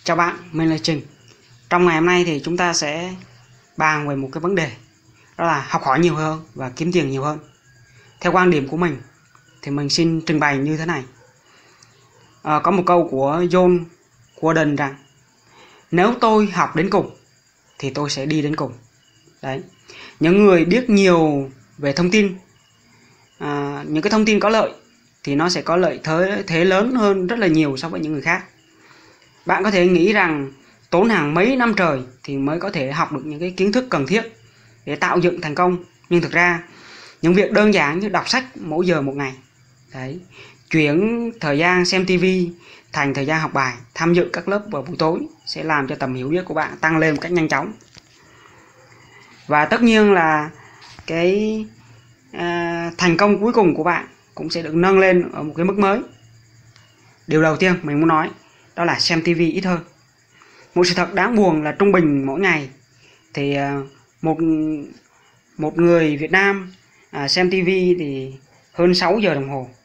Chào bạn, mình là Trình. Trong ngày hôm nay thì chúng ta sẽ bàn về một cái vấn đề, đó là học hỏi nhiều hơn và kiếm tiền nhiều hơn. Theo quan điểm của mình thì mình xin trình bày như thế này. Có một câu của John Gordon rằng nếu tôi học đến cùng thì tôi sẽ đi đến cùng. Đấy. Những người biết nhiều về thông tin, những cái thông tin có lợi thì nó sẽ có lợi thế lớn hơn rất là nhiều so với những người khác. Bạn có thể nghĩ rằng tốn hàng mấy năm trời thì mới có thể học được những cái kiến thức cần thiết để tạo dựng thành công. Nhưng thực ra những việc đơn giản như đọc sách mỗi giờ một ngày, đấy, chuyển thời gian xem TV thành thời gian học bài, tham dự các lớp vào buổi tối sẽ làm cho tầm hiểu biết của bạn tăng lên một cách nhanh chóng. Và tất nhiên là cái thành công cuối cùng của bạn cũng sẽ được nâng lên ở một cái mức mới. Điều đầu tiên mình muốn nói đó là xem TV ít hơn. Một sự thật đáng buồn là trung bình mỗi ngày thì một người Việt Nam xem TV thì hơn 6 giờ đồng hồ.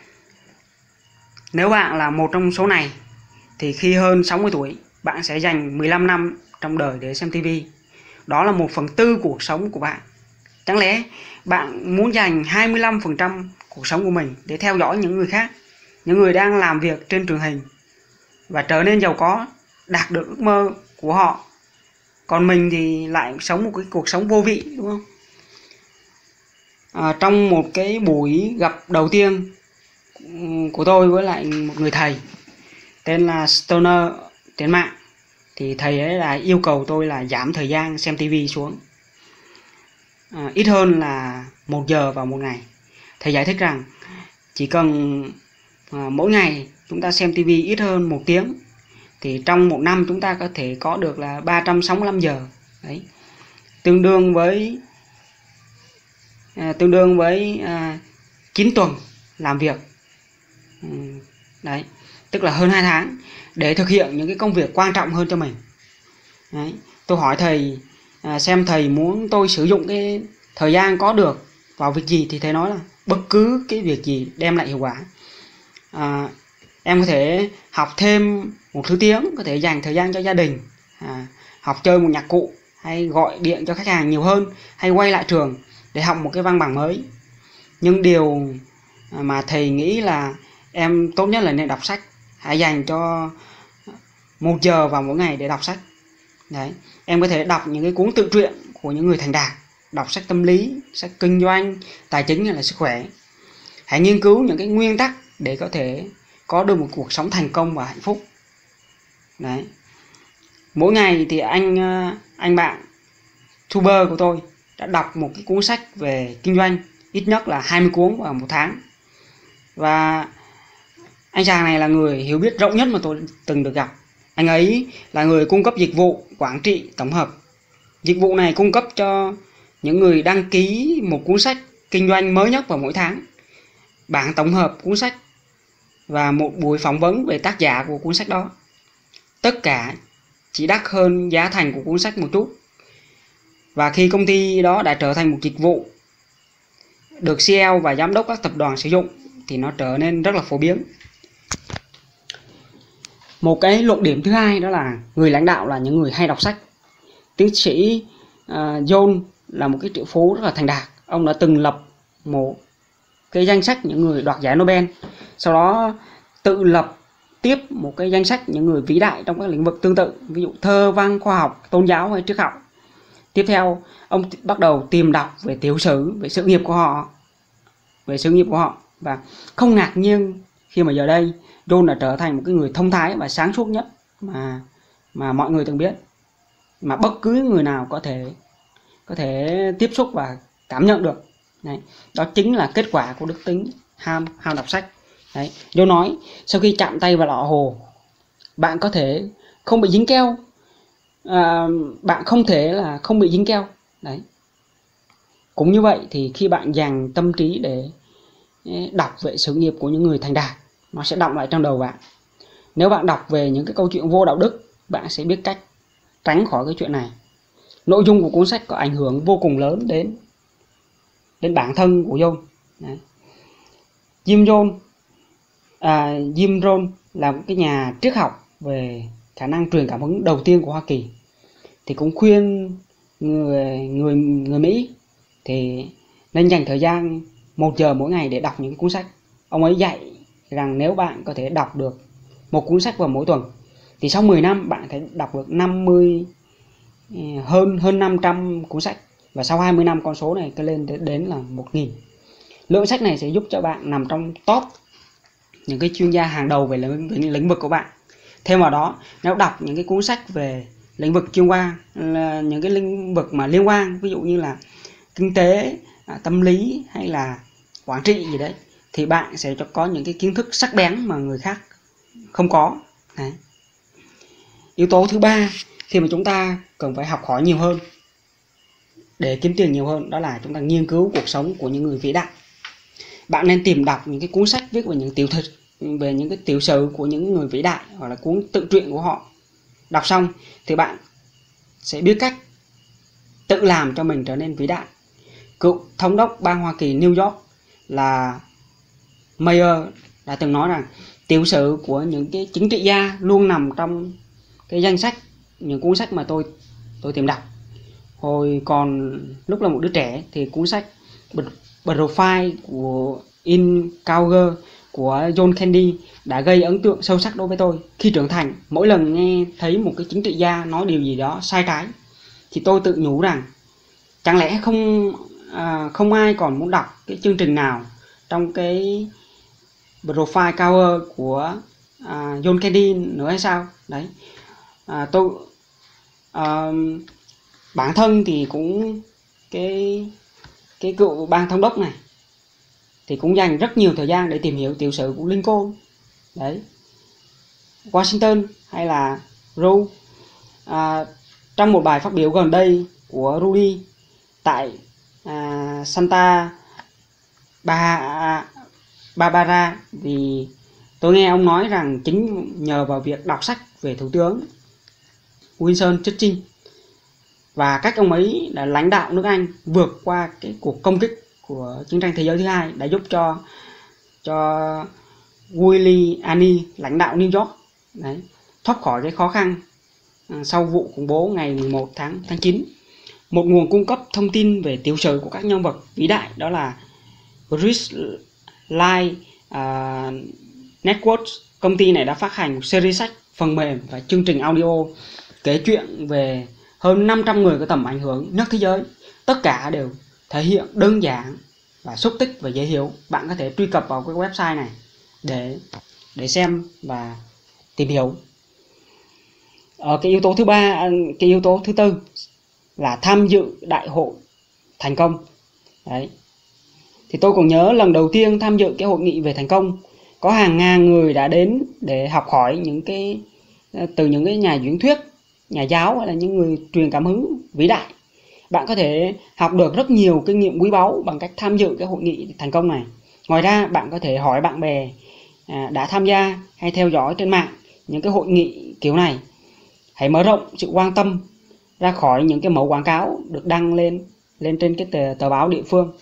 Nếu bạn là một trong số này thì khi hơn 60 tuổi bạn sẽ dành 15 năm trong đời để xem TV. Đó là 1/4 cuộc sống của bạn. Chẳng lẽ bạn muốn dành 25% cuộc sống của mình để theo dõi những người khác, những người đang làm việc trên truyền hình và trở nên giàu có, đạt được ước mơ của họ, còn mình thì lại sống một cái cuộc sống vô vị, đúng không? Trong một cái buổi gặp đầu tiên của tôi với lại một người thầy tên là Stoner trên mạng, thì thầy ấy là yêu cầu tôi là giảm thời gian xem TV xuống, ít hơn là 1 giờ vào một ngày. Thầy giải thích rằng chỉ cần mỗi ngày chúng ta xem TV ít hơn 1 tiếng thì trong một năm chúng ta có thể có được là 365 giờ. Đấy. Tương đương với 9 tuần làm việc. Đấy, tức là hơn 2 tháng để thực hiện những cái công việc quan trọng hơn cho mình. Đấy. Tôi hỏi thầy xem thầy muốn tôi sử dụng cái thời gian có được vào việc gì, thì thầy nói là bất cứ cái việc gì đem lại hiệu quả. Em có thể học thêm một thứ tiếng, có thể dành thời gian cho gia đình, học chơi một nhạc cụ, hay gọi điện cho khách hàng nhiều hơn, hay quay lại trường để học một cái văn bằng mới. Nhưng điều mà thầy nghĩ là em tốt nhất là nên đọc sách. Hãy dành cho 1 giờ vào mỗi ngày để đọc sách. Đấy. Em có thể đọc những cái cuốn tự truyện của những người thành đạt, đọc sách tâm lý, sách kinh doanh, tài chính hay là sức khỏe. Hãy nghiên cứu những cái nguyên tắc để có thể có được một cuộc sống thành công và hạnh phúc. Đấy. Mỗi ngày thì anh bạn tuber của tôi đã đọc một cái cuốn sách về kinh doanh, ít nhất là 20 cuốn vào một tháng. Và anh chàng này là người hiểu biết rộng nhất mà tôi từng được gặp. Anh ấy là người cung cấp dịch vụ quản trị tổng hợp. Dịch vụ này cung cấp cho những người đăng ký một cuốn sách kinh doanh mới nhất vào mỗi tháng, bản tổng hợp cuốn sách và một buổi phỏng vấn về tác giả của cuốn sách đó. Tất cả chỉ đắt hơn giá thành của cuốn sách một chút. Và khi công ty đó đã trở thành một dịch vụ được CEO và giám đốc các tập đoàn sử dụng thì nó trở nên rất là phổ biến. Một cái luận điểm thứ hai đó là người lãnh đạo là những người hay đọc sách. Tiến sĩ John là một cái triệu phú rất là thành đạt. Ông đã từng lập một cái danh sách những người đoạt giải Nobel, sau đó tự lập tiếp một cái danh sách những người vĩ đại trong các lĩnh vực tương tự, ví dụ thơ văn, khoa học, tôn giáo hay triết học. Tiếp theo ông bắt đầu tìm đọc về tiểu sử, về sự nghiệp của họ, và không ngạc nhiên khi mà giờ đây John đã trở thành một cái người thông thái và sáng suốt nhất mà mọi người từng biết, mà bất cứ người nào có thể tiếp xúc và cảm nhận được. Đấy. Đó chính là kết quả của đức tính ham đọc sách. Đấy. John nói sau khi chạm tay vào lọ hồ, bạn có thể không bị dính keo, bạn không thể là không bị dính keo. Đấy. Cũng như vậy thì khi bạn dành tâm trí để đọc về sự nghiệp của những người thành đạt, nó sẽ đọng lại trong đầu bạn. Nếu bạn đọc về những cái câu chuyện vô đạo đức, bạn sẽ biết cách tránh khỏi cái chuyện này. Nội dung của cuốn sách có ảnh hưởng vô cùng lớn đến bản thân của John. Đấy. Jim Rohn là một cái nhà triết học về khả năng truyền cảm hứng đầu tiên của Hoa Kỳ, thì cũng khuyên người Mỹ thì nên dành thời gian 1 giờ mỗi ngày để đọc những cuốn sách. Ông ấy dạy rằng nếu bạn có thể đọc được một cuốn sách vào mỗi tuần thì sau 10 năm bạn có thể đọc được hơn 500 cuốn sách, và sau 20 năm con số này lên đến là 1.000. Lượng sách này sẽ giúp cho bạn nằm trong top những cái chuyên gia hàng đầu về lĩnh vực của bạn. Thêm vào đó, nếu đọc những cái cuốn sách về lĩnh vực chuyên khoa, là những cái lĩnh vực mà liên quan, ví dụ như là kinh tế, tâm lý hay là quản trị gì đấy, thì bạn sẽ có những cái kiến thức sắc bén mà người khác không có. Đấy. Yếu tố thứ ba khi mà chúng ta cần phải học hỏi nhiều hơn để kiếm tiền nhiều hơn, đó là chúng ta nghiên cứu cuộc sống của những người vĩ đại. Bạn nên tìm đọc những cái cuốn sách viết về những cái tiểu sử của những người vĩ đại, hoặc là cuốn tự truyện của họ. Đọc xong thì bạn sẽ biết cách tự làm cho mình trở nên vĩ đại. Cựu thống đốc bang Hoa Kỳ New York là Mayer đã từng nói rằng tiểu sử của những cái chính trị gia luôn nằm trong cái danh sách những cuốn sách mà tôi tìm đọc. Hồi còn lúc là một đứa trẻ thì cuốn sách Profile của In Calgary của John Kennedy đã gây ấn tượng sâu sắc đối với tôi. Khi trưởng thành, mỗi lần nghe thấy một cái chính trị gia nói điều gì đó sai trái thì tôi tự nhủ rằng chẳng lẽ không ai còn muốn đọc cái chương trình nào trong cái Profile Cover của John Kennedy nữa hay sao? Đấy. Bản thân thì cũng cái cựu bang thống đốc này thì cũng dành rất nhiều thời gian để tìm hiểu tiểu sử của Lincoln, đấy, Washington hay là Roe. Trong một bài phát biểu gần đây của Rudy tại Santa Barbara, thì tôi nghe ông nói rằng chính nhờ vào việc đọc sách về Thủ tướng Winston Churchill và cách ông ấy đã lãnh đạo nước Anh vượt qua cái cuộc công kích của chiến tranh thế giới thứ hai đã giúp cho Giuliani lãnh đạo New York đấy, thoát khỏi cái khó khăn sau vụ khủng bố ngày 11 tháng 9. Một nguồn cung cấp thông tin về tiểu sử của các nhân vật vĩ đại đó là Bridgeline Networks. Công ty này đã phát hành một series sách, phần mềm và chương trình audio kể chuyện về hơn 500 người có tầm ảnh hưởng nhất thế giới. Tất cả đều thể hiện đơn giản và xúc tích và dễ hiểu. Bạn có thể truy cập vào cái website này để xem và tìm hiểu. Cái yếu tố thứ ba, cái yếu tố thứ tư là tham dự đại hội thành công. Đấy. Thì tôi còn nhớ lần đầu tiên tham dự cái hội nghị về thành công, có hàng ngàn người đã đến để học hỏi từ những cái nhà diễn thuyết, nhà giáo hay là những người truyền cảm hứng vĩ đại. Bạn có thể học được rất nhiều kinh nghiệm quý báu bằng cách tham dự cái hội nghị thành công này. Ngoài ra, bạn có thể hỏi bạn bè đã tham gia hay theo dõi trên mạng những cái hội nghị kiểu này. Hãy mở rộng sự quan tâm ra khỏi những cái mẫu quảng cáo được đăng lên trên cái tờ báo địa phương.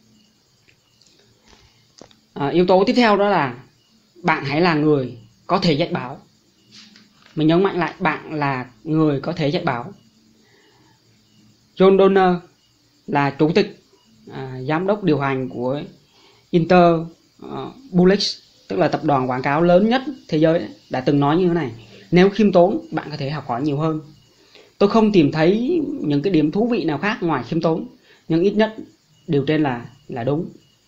Yếu tố tiếp theo đó là bạn hãy là người có thể dạy bảo. Mình nhấn mạnh lại, bạn là người có thể dạy bảo. John Donner là chủ tịch giám đốc điều hành của Interpublic, tức là tập đoàn quảng cáo lớn nhất thế giới, đã từng nói như thế này: nếu khiêm tốn, bạn có thể học hỏi nhiều hơn. Tôi không tìm thấy những cái điểm thú vị nào khác ngoài khiêm tốn, nhưng ít nhất điều trên là đúng.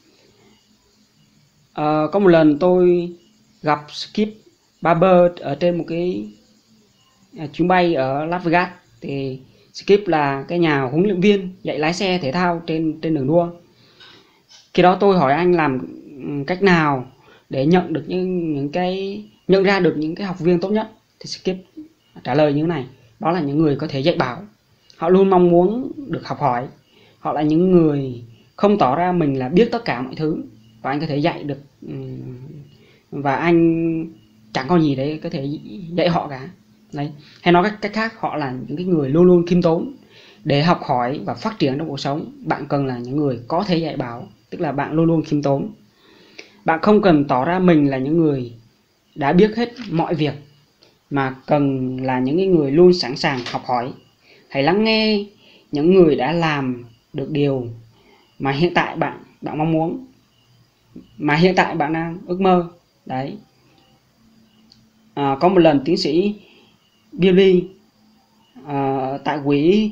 Có một lần tôi gặp Skip Barber ở trên một cái chuyến bay ở Las Vegas. Thì Skip là cái nhà huấn luyện viên dạy lái xe thể thao trên đường đua. Khi đó tôi hỏi anh làm cách nào để nhận ra được những cái học viên tốt nhất, thì Skip trả lời như thế này: đó là những người có thể dạy bảo. Họ luôn mong muốn được học hỏi. Họ là những người không tỏ ra mình là biết tất cả mọi thứ, và anh có thể dạy được, và anh chẳng có gì để có thể dạy họ cả. Đấy. Hay nói cách khác, họ là những cái người luôn luôn khiêm tốn. Để học hỏi và phát triển trong cuộc sống, bạn cần là những người có thể dạy bảo, tức là bạn luôn luôn khiêm tốn. Bạn không cần tỏ ra mình là những người đã biết hết mọi việc. mà cần là những cái người luôn sẵn sàng học hỏi. Hãy lắng nghe những người đã làm được điều mà hiện tại bạn mong muốn, mà hiện tại bạn đang ước mơ. Đấy. Có một lần tiến sĩ Billy tại quỹ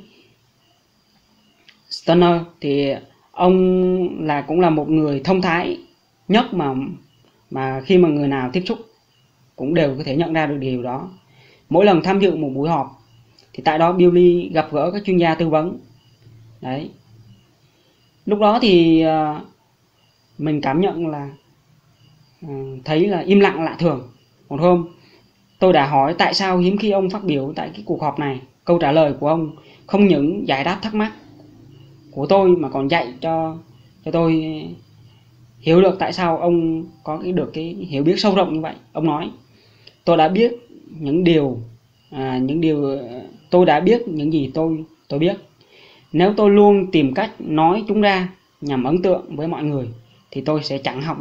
Stunner thì ông cũng là một người thông thái nhất mà khi mà người nào tiếp xúc cũng đều có thể nhận ra được điều đó. Mỗi lần tham dự một buổi họp thì tại đó Billy gặp gỡ các chuyên gia tư vấn. Đấy. Lúc đó thì mình cảm nhận là thấy là im lặng lạ thường. Một hôm tôi đã hỏi tại sao hiếm khi ông phát biểu tại cái cuộc họp này. Câu trả lời của ông không những giải đáp thắc mắc của tôi mà còn dạy cho tôi hiểu được tại sao ông có được cái hiểu biết sâu rộng như vậy. Ông nói: tôi đã biết những điều tôi đã biết những gì tôi biết. Nếu tôi luôn tìm cách nói chúng ra nhằm ấn tượng với mọi người thì tôi sẽ chẳng học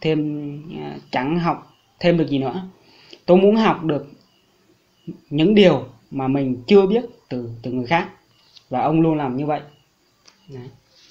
thêm được gì nữa. Tôi muốn học được những điều mà mình chưa biết từ người khác, và ông luôn làm như vậy. Đấy.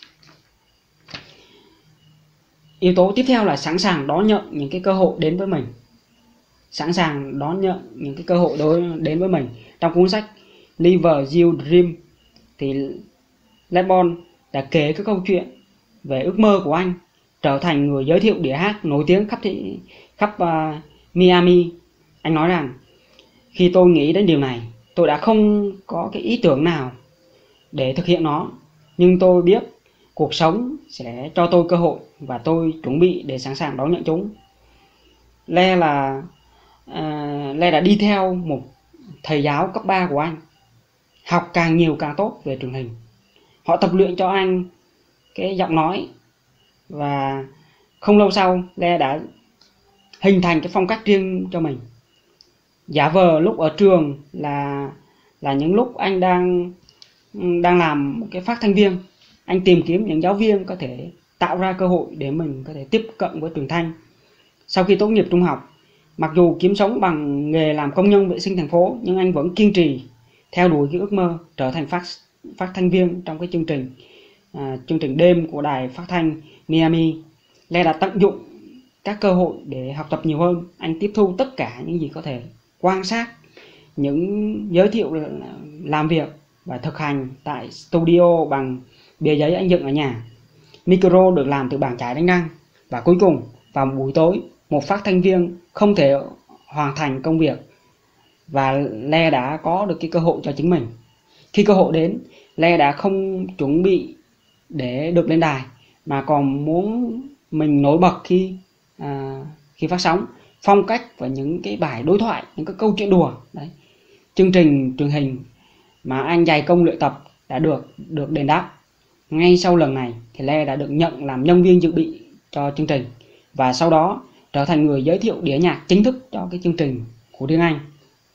Yếu tố tiếp theo là sẵn sàng đón nhận những cái cơ hội đến với mình. Sẵn sàng đón nhận những cái cơ hội đến với mình. Trong cuốn sách Live Your Dream thì Les Bon đã kể cái câu chuyện về ước mơ của anh trở thành người giới thiệu đĩa hát nổi tiếng khắp Miami. Anh nói rằng: khi tôi nghĩ đến điều này, tôi đã không có cái ý tưởng nào để thực hiện nó, nhưng tôi biết cuộc sống sẽ cho tôi cơ hội và tôi chuẩn bị để sẵn sàng đón nhận chúng. Le đã đi theo một thầy giáo cấp 3 của anh, học càng nhiều càng tốt về truyền hình. Họ tập luyện cho anh cái giọng nói, và không lâu sau Le đã hình thành cái phong cách riêng cho mình. Giả vờ lúc ở trường là những lúc anh đang làm một cái phát thanh viên, anh tìm kiếm những giáo viên có thể tạo ra cơ hội để mình có thể tiếp cận với truyền thanh. Sau khi tốt nghiệp trung học, mặc dù kiếm sống bằng nghề làm công nhân vệ sinh thành phố, nhưng anh vẫn kiên trì theo đuổi cái ước mơ trở thành phát thanh viên trong cái chương trình đêm của đài phát thanh Miami. Le đã tận dụng các cơ hội để học tập nhiều hơn. Anh tiếp thu tất cả những gì có thể, quan sát những giới thiệu làm việc và thực hành tại studio bằng bìa giấy anh dựng ở nhà. Micro được làm từ bàn chải đánh răng. Và cuối cùng, vào một buổi tối, một phát thanh viên không thể hoàn thành công việc, và Le đã có được cái cơ hội cho chính mình. Khi cơ hội đến, Le đã không chuẩn bị để được lên đài, mà còn muốn mình nổi bật khi phát sóng. Phong cách và những cái bài đối thoại, những cái câu chuyện đùa đấy, chương trình truyền hình mà anh dày công luyện tập đã được đền đáp. Ngay sau lần này thì Le đã được nhận làm nhân viên dự bị cho chương trình, và sau đó trở thành người giới thiệu đĩa nhạc chính thức cho cái chương trình của riêng anh.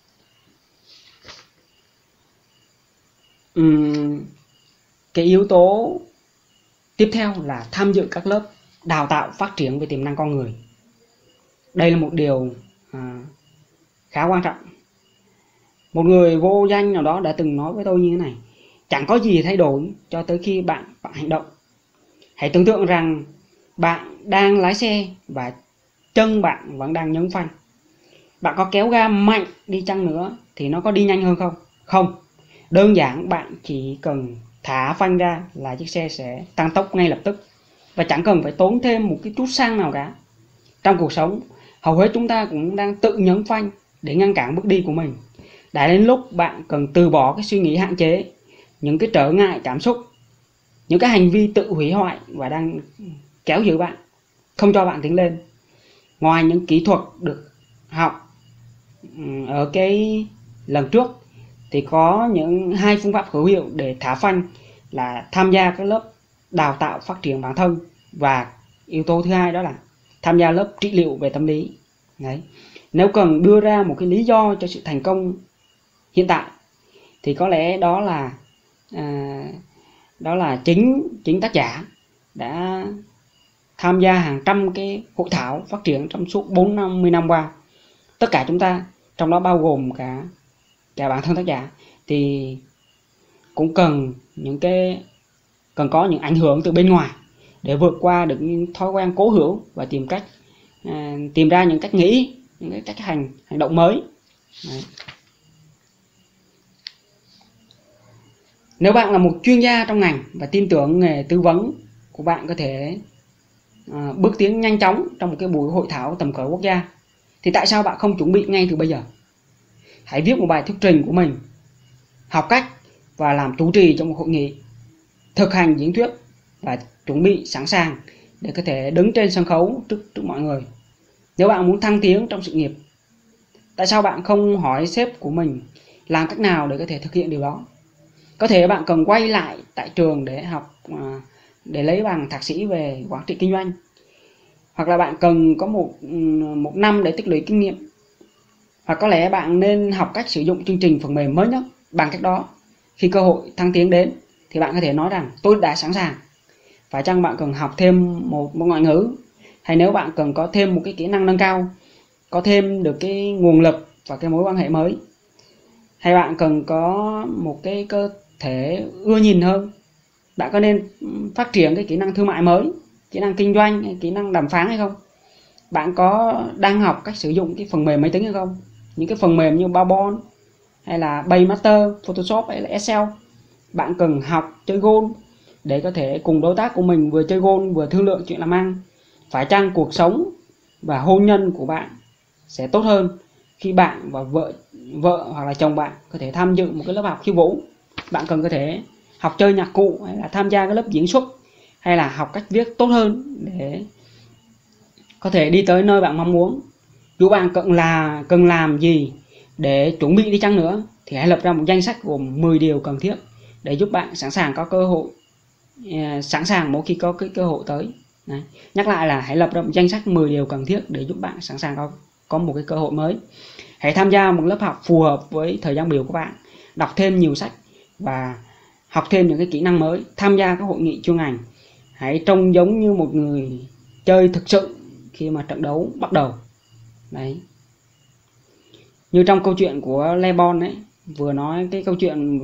Cái yếu tố tiếp theo là tham dự các lớp đào tạo phát triển về tiềm năng con người. Đây là một điều khá quan trọng. Một người vô danh nào đó đã từng nói với tôi như thế này: chẳng có gì thay đổi cho tới khi bạn hành động. Hãy tưởng tượng rằng bạn đang lái xe và chân bạn vẫn đang nhấn phanh. Bạn có kéo ga mạnh đi chăng nữa thì nó có đi nhanh hơn không? Không. Đơn giản bạn chỉ cần thả phanh ra là chiếc xe sẽ tăng tốc ngay lập tức, và chẳng cần phải tốn thêm một cái chút xăng nào cả. Trong cuộc sống, hầu hết chúng ta cũng đang tự nhấn phanh để ngăn cản bước đi của mình. Đã đến lúc bạn cần từ bỏ cái suy nghĩ hạn chế, những cái trở ngại cảm xúc, những cái hành vi tự hủy hoại và đang kéo giữ bạn, không cho bạn tiến lên. Ngoài những kỹ thuật được học ở cái lần trước thì có những 2 phương pháp hữu hiệu để thả phanh là tham gia các lớp đào tạo phát triển bản thân, và yếu tố thứ hai đó là tham gia lớp trị liệu về tâm lý. Đấy. Nếu cần đưa ra một cái lý do cho sự thành công hiện tại thì có lẽ đó là chính tác giả đã tham gia hàng trăm cái hội thảo phát triển trong suốt 40-50 năm qua. Tất cả chúng ta trong đó bao gồm cả bản thân tác giả, thì cũng cần có những ảnh hưởng từ bên ngoài để vượt qua được những thói quen cố hữu và tìm ra những cách nghĩ, những cái cách hành động mới. Đấy. Nếu bạn là một chuyên gia trong ngành và tin tưởng nghề tư vấn của bạn có thể bước tiến nhanh chóng trong một cái buổi hội thảo tầm cỡ quốc gia, thì tại sao bạn không chuẩn bị ngay từ bây giờ? Hãy viết một bài thuyết trình của mình, học cách và làm chủ trì trong một hội nghị, thực hành diễn thuyết và chuẩn bị sẵn sàng để có thể đứng trên sân khấu trước mọi người. Nếu bạn muốn thăng tiến trong sự nghiệp, tại sao bạn không hỏi sếp của mình làm cách nào để có thể thực hiện điều đó? Có thể bạn cần quay lại tại trường để học, để lấy bằng thạc sĩ về quản trị kinh doanh, hoặc là bạn cần có một năm để tích lũy kinh nghiệm, hoặc có lẽ bạn nên học cách sử dụng chương trình phần mềm mới nhất. Bằng cách đó, khi cơ hội thăng tiến đến thì bạn có thể nói rằng tôi đã sẵn sàng. Phải chăng bạn cần học thêm một ngoại ngữ, hay nếu bạn cần có thêm một cái kỹ năng nâng cao, có thêm được cái nguồn lực và cái mối quan hệ mới, hay bạn cần có một cái cơ thể ưa nhìn hơn, bạn có nên phát triển cái kỹ năng thương mại mới, kỹ năng kinh doanh hay kỹ năng đàm phán hay không? Bạn có đang học cách sử dụng cái phần mềm máy tính hay không? Những cái phần mềm như PowerPoint hay là Paintmaster, Photoshop hay là Excel. Bạn cần học chơi golf để có thể cùng đối tác của mình vừa chơi golf vừa thương lượng chuyện làm ăn. Phải chăng cuộc sống và hôn nhân của bạn sẽ tốt hơn khi bạn và vợ hoặc là chồng bạn có thể tham dự một cái lớp học khiêu vũ? Bạn cần có thể học chơi nhạc cụ, hay là tham gia cái lớp diễn xuất, hay là học cách viết tốt hơn để có thể đi tới nơi bạn mong muốn. Dù bạn cần làm gì để chuẩn bị đi chăng nữa, thì hãy lập ra một danh sách gồm 10 điều cần thiết để giúp bạn sẵn sàng có cơ hội, sẵn sàng mỗi khi có cái cơ hội tới. Đấy. Nhắc lại là hãy lập ra một danh sách 10 điều cần thiết để giúp bạn sẵn sàng có một cái cơ hội mới. Hãy tham gia một lớp học phù hợp với thời gian biểu của bạn, đọc thêm nhiều sách và học thêm những cái kỹ năng mới, tham gia các hội nghị chuyên ngành. Hãy trông giống như một người chơi thực sự khi mà trận đấu bắt đầu. Đấy. Như trong câu chuyện của Le Bon ấy, vừa nói cái câu chuyện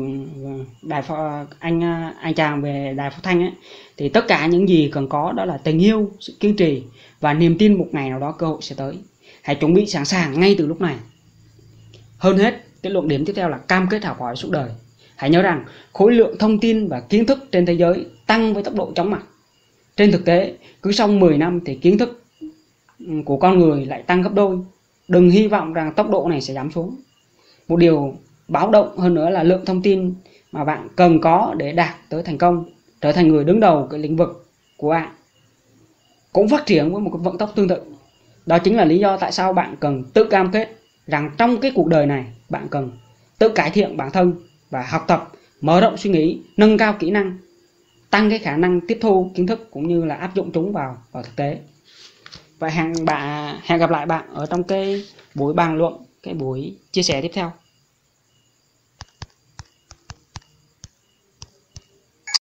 anh chàng về đài phát thanh ấy, thì tất cả những gì cần có đó là tình yêu, sự kiên trì và niềm tin một ngày nào đó cơ hội sẽ tới. Hãy chuẩn bị sẵn sàng ngay từ lúc này. Hơn hết, cái luận điểm tiếp theo là cam kết học hỏi suốt đời. Hãy nhớ rằng khối lượng thông tin và kiến thức trên thế giới tăng với tốc độ chóng mặt. Trên thực tế, cứ sau 10 năm thì kiến thức của con người lại tăng gấp đôi. Đừng hy vọng rằng tốc độ này sẽ giảm xuống. Một điều báo động hơn nữa là lượng thông tin mà bạn cần có để đạt tới thành công, trở thành người đứng đầu cái lĩnh vực của bạn, cũng phát triển với một cái vận tốc tương tự. Đó chính là lý do tại sao bạn cần tự cam kết rằng trong cái cuộc đời này bạn cần tự cải thiện bản thân và học tập, mở rộng suy nghĩ, nâng cao kỹ năng, tăng cái khả năng tiếp thu kiến thức cũng như là áp dụng chúng vào thực tế. Và hẹn gặp lại bạn ở trong cái buổi bàn luận, cái buổi chia sẻ tiếp theo.